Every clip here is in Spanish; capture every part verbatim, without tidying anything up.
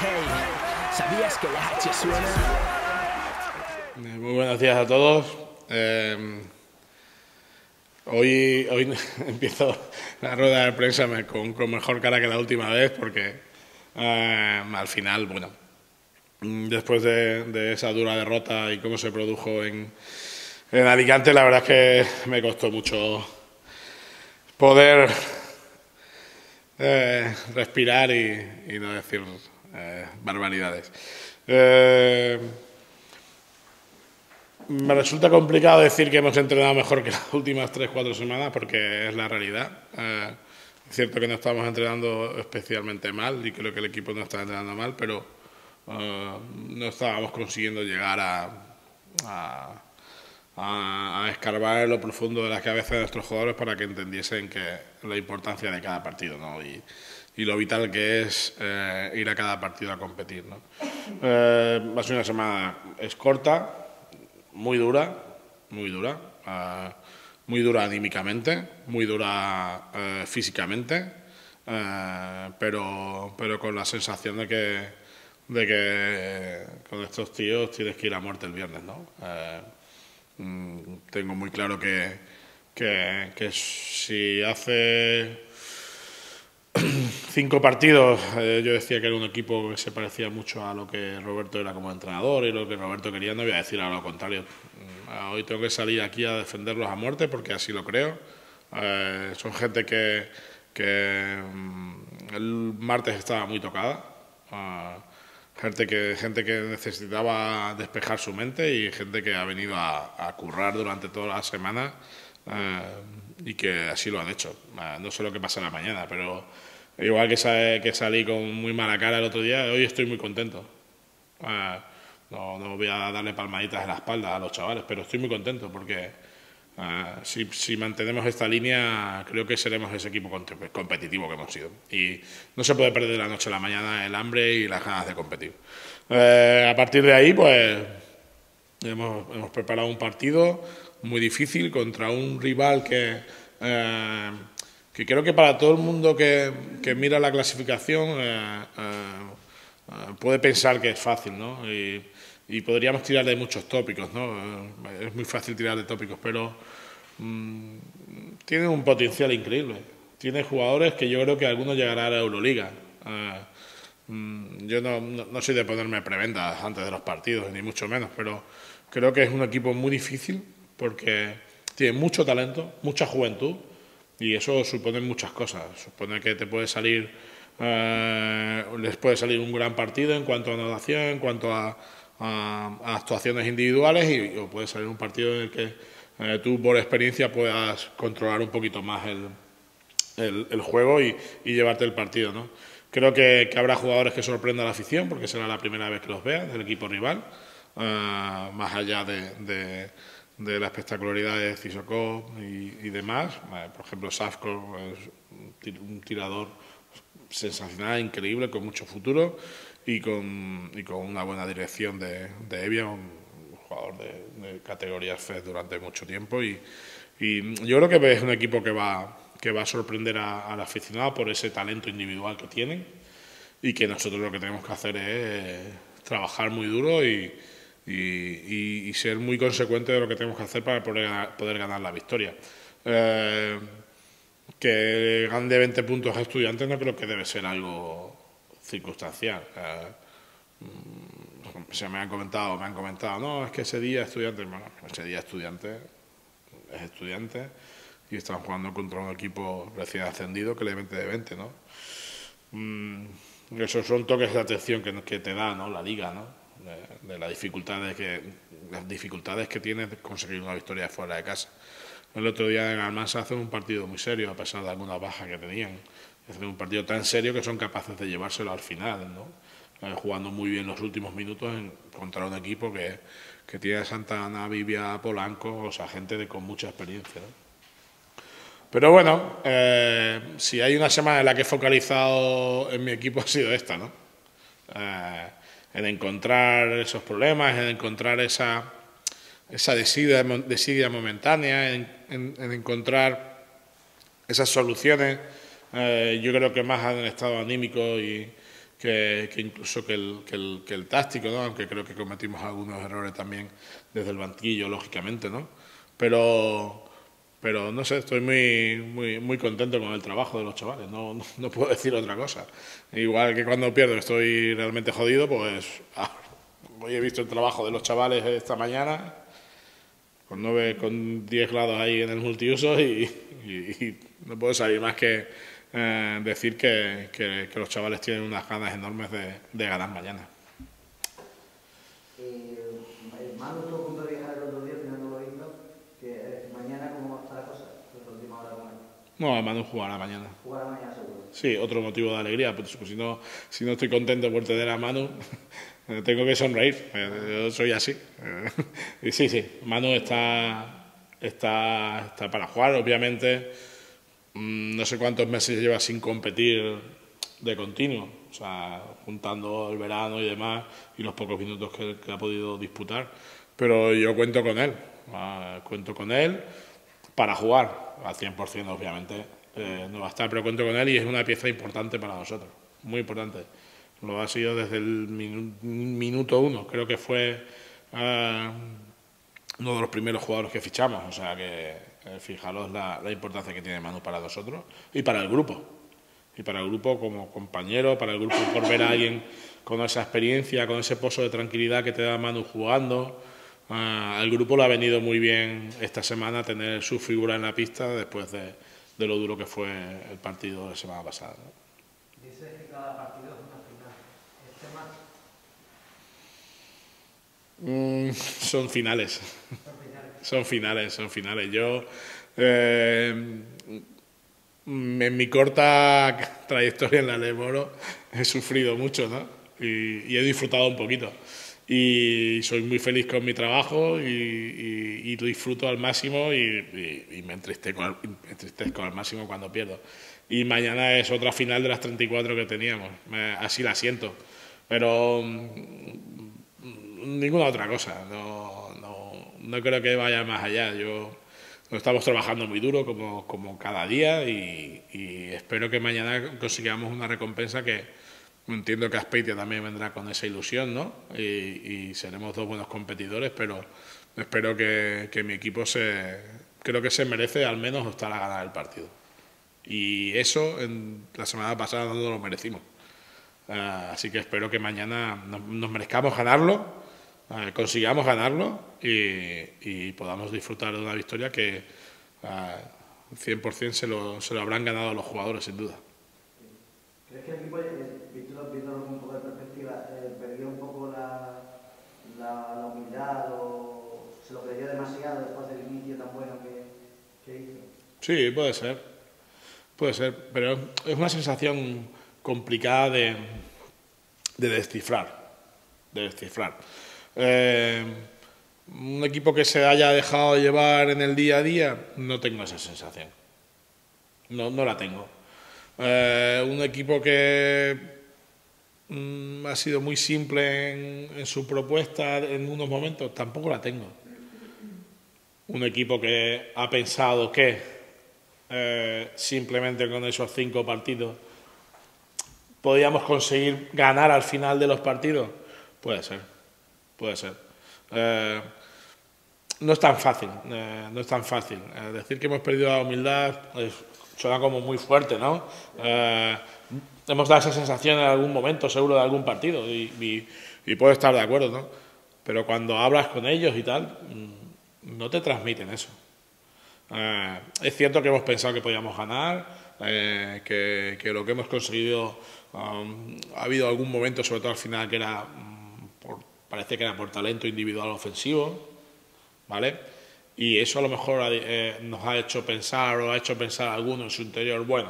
Hey, ¿sabías que la H suena? Muy buenos días a todos. Eh, hoy, hoy empiezo la rueda de prensa con, con mejor cara que la última vez porque eh, al final, bueno, después de, de esa dura derrota y cómo se produjo en, en Alicante, la verdad es que me costó mucho poder eh, respirar y, y no decir eh, barbaridades. Eh, Me resulta complicado decir que hemos entrenado mejor que las últimas tres o cuatro semanas porque es la realidad. Eh, es cierto que no estamos entrenando especialmente mal y creo que el equipo no está entrenando mal, pero eh, no estábamos consiguiendo llegar a, a, a, a escarbar en lo profundo de las cabezas de nuestros jugadores para que entendiesen que la importancia de cada partido, ¿no? y, y lo vital que es eh, ir a cada partido a competir, ¿no? Eh, va a ser una semana es corta, muy dura, muy dura, uh, muy dura anímicamente, muy dura uh, físicamente, uh, pero, pero con la sensación de que, de que eh, con estos tíos tienes que ir a muerte el viernes, ¿no? Uh, mm, tengo muy claro que, que, que si hace cinco partidos, eh, yo decía que era un equipo que se parecía mucho a lo que Roberto era como entrenador y lo que Roberto quería, no voy a decir a lo contrario. Hoy tengo que salir aquí a defenderlos a muerte porque así lo creo. Eh, son gente que, que el martes estaba muy tocada, uh, gente, que, gente que necesitaba despejar su mente y gente que ha venido a, a currar durante toda la semana uh, y que así lo han hecho. Uh, no sé lo que pasa en la mañana, pero igual que, sa que salí con muy mala cara el otro día, hoy estoy muy contento. Uh, no, no voy a darle palmaditas en la espalda a los chavales, pero estoy muy contento porque uh, si, si mantenemos esta línea creo que seremos ese equipo competitivo que hemos sido. Y no se puede perder de la noche a la mañana el hambre y las ganas de competir. Uh, a partir de ahí, pues hemos, hemos preparado un partido muy difícil contra un rival que... Uh, que creo que para todo el mundo que, que mira la clasificación eh, eh, puede pensar que es fácil, ¿no? Y, y podríamos tirar de muchos tópicos, ¿no? Eh, es muy fácil tirar de tópicos, pero mmm, tiene un potencial increíble. Tiene jugadores que yo creo que algunos llegarán a la Euroliga. Eh, mmm, yo no, no, no soy de ponerme prebendas antes de los partidos, ni mucho menos, pero creo que es un equipo muy difícil porque tiene mucho talento, mucha juventud. Y eso supone muchas cosas. Supone que te puede salir, eh, les puede salir un gran partido en cuanto a anotación, en cuanto a, a, a actuaciones individuales, y o puede salir un partido en el que eh, tú por experiencia puedas controlar un poquito más el, el, el juego y, y llevarte el partido, ¿no? Creo que, que habrá jugadores que sorprendan a la afición porque será la primera vez que los vean del equipo rival, eh, más allá de, de de la espectacularidad de Cissoko y, y demás. Por ejemplo, Safko es un tirador sensacional, increíble, con mucho futuro y con, y con una buena dirección de, de Evia, un jugador de, de categoría F E D durante mucho tiempo. Y, y yo creo que es un equipo que va, que va a sorprender a, al aficionado por ese talento individual que tienen y que nosotros lo que tenemos que hacer es trabajar muy duro y Y, y, y ser muy consecuente de lo que tenemos que hacer para poder ganar, poder ganar la victoria. Eh, que gane veinte puntos a Estudiantes no creo que debe ser algo circunstancial. Eh, se me han comentado, me han comentado, no, es que ese día Estudiantes, bueno, ese día Estudiantes es Estudiantes y están jugando contra un equipo recién ascendido que le mete de veinte, ¿no? Mm, esos son toques de atención que, que te da, ¿no? La liga, ¿no? De, de las dificultades que las dificultades que tiene conseguir una victoria fuera de casa. El otro día en Almansa hacen un partido muy serio a pesar de algunas bajas que tenían. Hacen un partido tan serio que son capaces de llevárselo al final, ¿no? Eh, jugando muy bien los últimos minutos en, contra un equipo que, que tiene a Santana, Vivia, Polanco, o sea, gente de, con mucha experiencia, ¿no? Pero bueno, eh, si hay una semana en la que he focalizado en mi equipo ha sido esta, ¿no? Eh, en encontrar esos problemas, en encontrar esa, esa desidia, desidia momentánea, en, en, en encontrar esas soluciones. Eh, yo creo que más en el estado anímico y que, que incluso que el, que, el, que el táctico, ¿no? Aunque creo que cometimos algunos errores también desde el banquillo, lógicamente, ¿no? Pero, pero no sé, estoy muy, muy, muy contento con el trabajo de los chavales, no, no, no puedo decir otra cosa. Igual que cuando pierdo estoy realmente jodido, pues ah, hoy he visto el trabajo de los chavales esta mañana, con nueve, con diez grados ahí en el multiuso y, y, y no puedo salir más que eh, decir que, que, que los chavales tienen unas ganas enormes de, de ganar mañana. Eh, Manu estuvo a punto de viajar el otro día, al final no lo he visto, que eh, mañana cómo está la cosa, la última hora con él. No, Manu jugará mañana. Jugará mañana seguro. Sí, otro motivo de alegría, pues si no, si no estoy contento por tener a Manu, tengo que sonreír, yo soy así. Y sí, sí, Manu está, está, está para jugar, obviamente, no sé cuántos meses lleva sin competir de continuo, o sea, juntando el verano y demás, y los pocos minutos que, que ha podido disputar, pero yo cuento con él, cuento con él para jugar, al cien por cien obviamente. Eh, no va a estar, pero cuento con él y es una pieza importante para nosotros, muy importante. Lo ha sido desde el minu minuto uno, creo que fue uh, uno de los primeros jugadores que fichamos, o sea que eh, fijaros la, la importancia que tiene Manu para nosotros y para el grupo, y para el grupo como compañero, para el grupo por ver a alguien con esa experiencia, con ese pozo de tranquilidad que te da Manu jugando. Uh, al grupo le ha venido muy bien esta semana tener su figura en la pista después de de lo duro que fue el partido de la semana pasada, ¿no? Dices que cada partido es una final. ¿Este más? Mm, son finales. Son finales. Son finales, son finales. Yo, eh, en mi corta trayectoria en la Ley Moro, he sufrido mucho, ¿no? Y, y he disfrutado un poquito. Y soy muy feliz con mi trabajo y, y, y lo disfruto al máximo y, y, y me, entristezco al, me entristezco al máximo cuando pierdo. Y mañana es otra final de las treinta y cuatro que teníamos, me, así la siento, pero mmm, ninguna otra cosa, no, no, no creo que vaya más allá. Yo, estamos trabajando muy duro como, como cada día y, y espero que mañana consigamos una recompensa que entiendo que Azpeitia también vendrá con esa ilusión, ¿no? Y, y seremos dos buenos competidores, pero espero que, que mi equipo se, creo que se merece al menos estar a ganar el partido. Y eso en la semana pasada no lo merecimos. Uh, así que espero que mañana nos, nos merezcamos ganarlo, uh, consigamos ganarlo y, y podamos disfrutar de una victoria que uh, cien por cien se lo, se lo habrán ganado los jugadores, sin duda. ¿Crees que el equipo, visto, visto con un poco de perspectiva, eh, perdió un poco la, la, la humildad o se lo creyó demasiado después del inicio tan bueno que, que hizo? Sí, puede ser, puede ser, pero es una sensación complicada de, de descifrar, de descifrar. Eh, un equipo que se haya dejado llevar en el día a día, no tengo esa sensación, no, no la tengo. Eh, un equipo que mm, ha sido muy simple en, en su propuesta en unos momentos, tampoco la tengo. Un equipo que ha pensado que eh, simplemente con esos cinco partidos podíamos conseguir ganar al final de los partidos, puede ser, puede ser. Eh, no es tan fácil, eh, no es tan fácil. Eh, decir que hemos perdido la humildad es, suena como muy fuerte, ¿no? Eh, hemos dado esa sensación en algún momento, seguro, de algún partido, y, y, y puedo estar de acuerdo, ¿no? Pero cuando hablas con ellos y tal, no te transmiten eso. Eh, es cierto que hemos pensado que podíamos ganar, eh, que, que lo que hemos conseguido, um, ha habido algún momento, sobre todo al final, que era, um, por, parece que era por talento individual ofensivo, ¿vale? Y eso a lo mejor eh, nos ha hecho pensar o ha hecho pensar a alguno en su interior, bueno,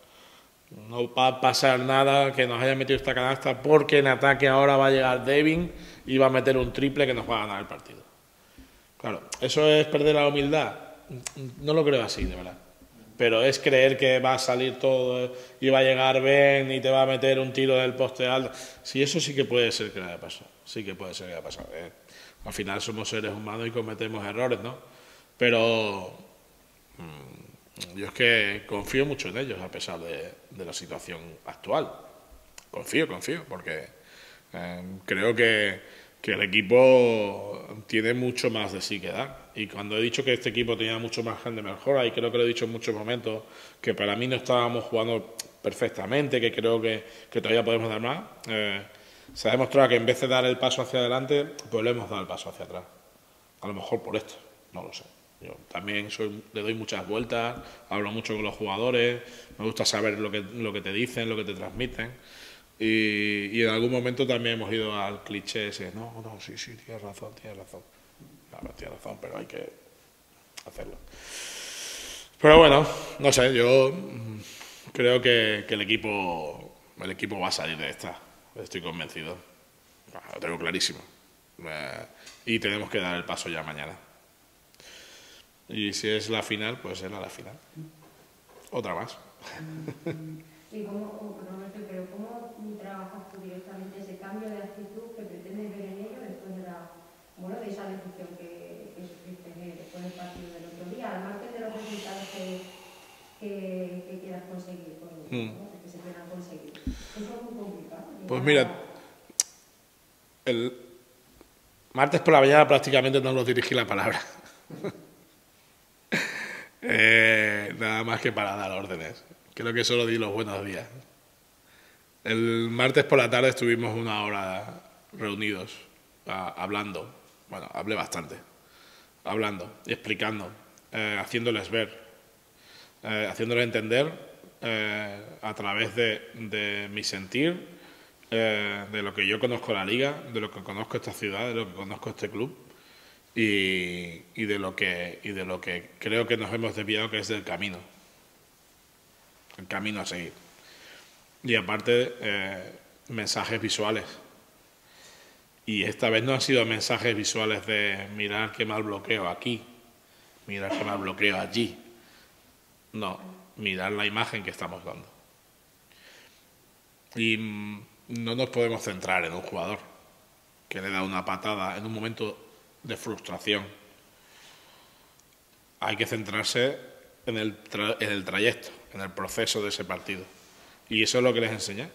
no va a pasar nada que nos haya metido esta canasta porque en ataque ahora va a llegar Devin y va a meter un triple que nos va a ganar el partido. Claro, ¿eso es perder la humildad? No lo creo así, de verdad. Pero es creer que va a salir todo y va a llegar Ben y te va a meter un tiro del poste alto. Sí, eso sí que puede ser que haya pasado. Sí que puede ser que haya pasado. Eh, al final somos seres humanos y cometemos errores, ¿no? Pero mmm, yo es que confío mucho en ellos a pesar de, de la situación actual. confío, confío, porque eh, creo que, que el equipo tiene mucho más de sí que dar. Y cuando he dicho que este equipo tenía mucho margen de mejora, y creo que lo he dicho en muchos momentos, que para mí no estábamos jugando perfectamente, que creo que, que todavía podemos dar más, eh, se ha demostrado que en vez de dar el paso hacia adelante, pues le hemos dado el paso hacia atrás. A lo mejor por esto, no lo sé. Yo también soy, le doy muchas vueltas, hablo mucho con los jugadores, me gusta saber lo que, lo que te dicen, lo que te transmiten. Y, y en algún momento también hemos ido al cliché ese, no, no, sí, sí, tienes razón, tienes razón. Claro, tienes razón, pero hay que hacerlo. Pero bueno, no sé, yo creo que, que el equipo el equipo va a salir de esta, estoy convencido, lo tengo clarísimo. Eh, y tenemos que dar el paso ya mañana. Y si es la final, pues será la final. Otra más. Sí, ¿cómo, Roberto, pero ¿cómo trabajas tú directamente ese cambio de actitud que pretendes ver en ello después de, la, bueno, de esa decisión que, que sufriste después del partido del otro día, al margen de los resultados que, que, que quieras conseguir, con, mm. ¿no? que se quieran conseguir? Eso es muy complicado. Pues mira, el martes por la mañana prácticamente no nos dirigí la palabra. eh, nada más que para dar órdenes. Creo que solo di los buenos días. El martes por la tarde estuvimos una hora reunidos, a, hablando. Bueno, hablé bastante. Hablando y explicando, eh, haciéndoles ver, eh, haciéndoles entender eh, a través de, de mi sentir, eh, de lo que yo conozco la liga, de lo que conozco esta ciudad, de lo que conozco este club y, y, de, lo que, y de lo que creo que nos hemos desviado, que es del camino. El camino a seguir. Y aparte, eh, mensajes visuales. Y esta vez no han sido mensajes visuales de mirar qué mal bloqueo aquí, mirar qué mal bloqueo allí. No, mirar la imagen que estamos dando. Y mm, no nos podemos centrar en un jugador que le da una patada en un momento de frustración. Hay que centrarse en el, tra en el trayecto, en el proceso de ese partido. Y eso es lo que les enseñé.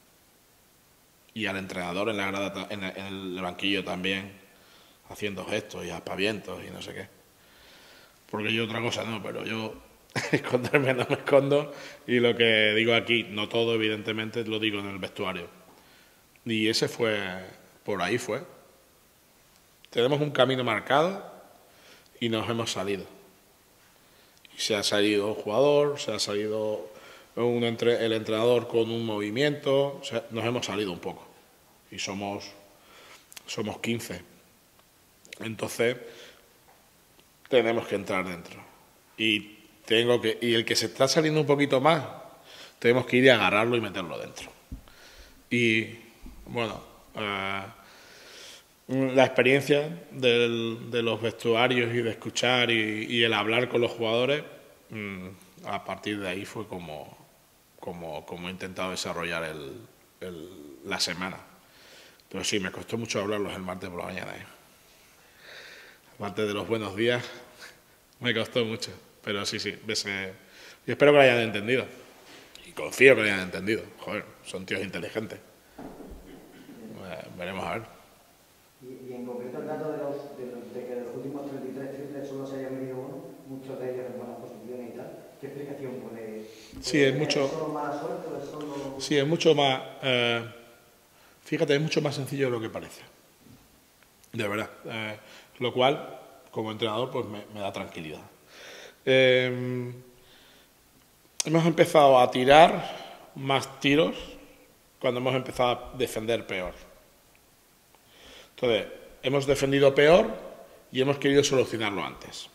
Y al entrenador en la grada, en el banquillo también, haciendo gestos y aspavientos y no sé qué. Porque yo otra cosa no, pero yo esconderme no me escondo, y lo que digo aquí, no todo evidentemente, lo digo en el vestuario. Y ese fue, por ahí fue. Tenemos un camino marcado y nos hemos salido. Y se ha salido un jugador, se ha salido un entre, el entrenador con un movimiento, o sea, nos hemos salido un poco. Y somos, somos quince. Entonces, tenemos que entrar dentro. Y, tengo que, y el que se está saliendo un poquito más, tenemos que ir a agarrarlo y meterlo dentro. Y, bueno, eh, la experiencia del, de los vestuarios y de escuchar y, y el hablar con los jugadores, mmm, a partir de ahí fue como, como, como he intentado desarrollar el, el, la semana. Pero sí, me costó mucho hablarlos el martes por la mañana. ¿eh? Aparte de los buenos días, me costó mucho. Pero sí, sí, ves, eh, yo espero que lo hayan entendido. Y confío que lo hayan entendido. Joder, son tíos inteligentes. Eh, veremos a ver. Y, y en concreto el dato de, los, de, los, de que de los últimos treinta y tres triples solo se haya metido uno, muchos de ellos en buenas posiciones y tal, ¿qué explicación puede? Sí, es mucho. ¿Es solo mala suerte o es solo...? Sí, es mucho más. Eh, fíjate, es mucho más sencillo de lo que parece. De verdad. Eh, lo cual, como entrenador, pues me, me da tranquilidad. Eh, hemos empezado a tirar más tiros cuando hemos empezado a defender peor. Entonces, hemos defendido peor y hemos querido solucionarlo antes.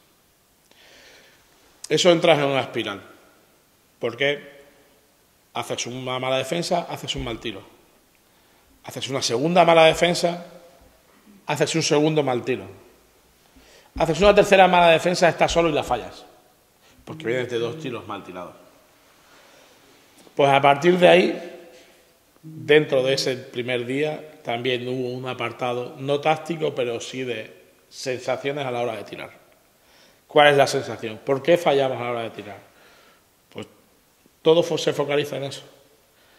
Eso entra en una espiral. Porque haces una mala defensa, haces un mal tiro. Haces una segunda mala defensa, haces un segundo mal tiro. Haces una tercera mala defensa, estás solo y la fallas. Porque vienes de dos tiros mal tirados. Pues a partir de ahí, dentro de ese primer día, también hubo un apartado, no táctico, pero sí de sensaciones a la hora de tirar. ¿Cuál es la sensación? ¿Por qué fallamos a la hora de tirar? Pues todo se focaliza en eso.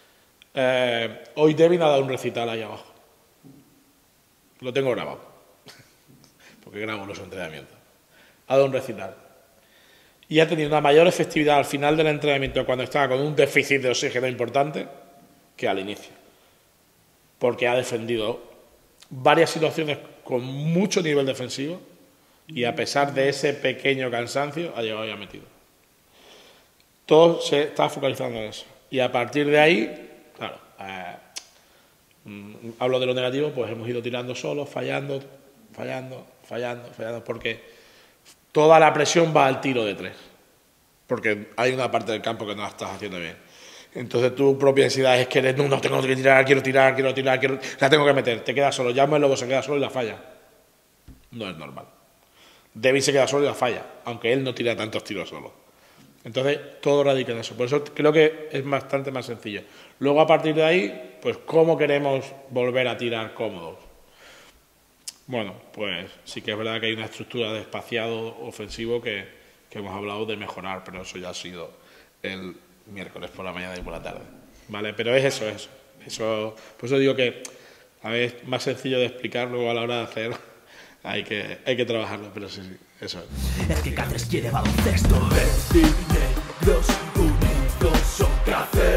Eh, hoy Devin ha dado un recital ahí abajo. Lo tengo grabado. Porque grabo los entrenamientos. Ha dado un recital. Y ha tenido una mayor efectividad al final del entrenamiento cuando estaba con un déficit de oxígeno importante que al inicio. Porque ha defendido varias situaciones con mucho nivel defensivo y a pesar de ese pequeño cansancio ha llegado y ha metido. Todo se está focalizando en eso. Y a partir de ahí, claro, eh, hablo de lo negativo, pues hemos ido tirando solos, fallando, fallando, fallando, fallando, porque toda la presión va al tiro de tres. Porque hay una parte del campo que no la estás haciendo bien. Entonces tu propia ansiedad es que no, no tengo que tirar, quiero tirar, quiero tirar, quiero, la tengo que meter, te quedas solo, llamo el lobo, se queda solo y la falla. No es normal. Devin se queda solo y la falla, aunque él no tira tantos tiros solo. Entonces todo radica en eso, por eso creo que es bastante más sencillo. Luego a partir de ahí, pues cómo queremos volver a tirar cómodos. Bueno, pues sí que es verdad que hay una estructura de espaciado ofensivo que, que hemos hablado de mejorar, pero eso ya ha sido el miércoles por la mañana y por la tarde, ¿vale? Pero es eso, eso, eso, por eso digo que a ver, es más sencillo de explicar, luego a la hora de hacer hay que, hay que trabajarlo, pero sí, sí, eso es. Es que Cáceres quiere baloncesto. Verdes y negros unidos son Cáceres.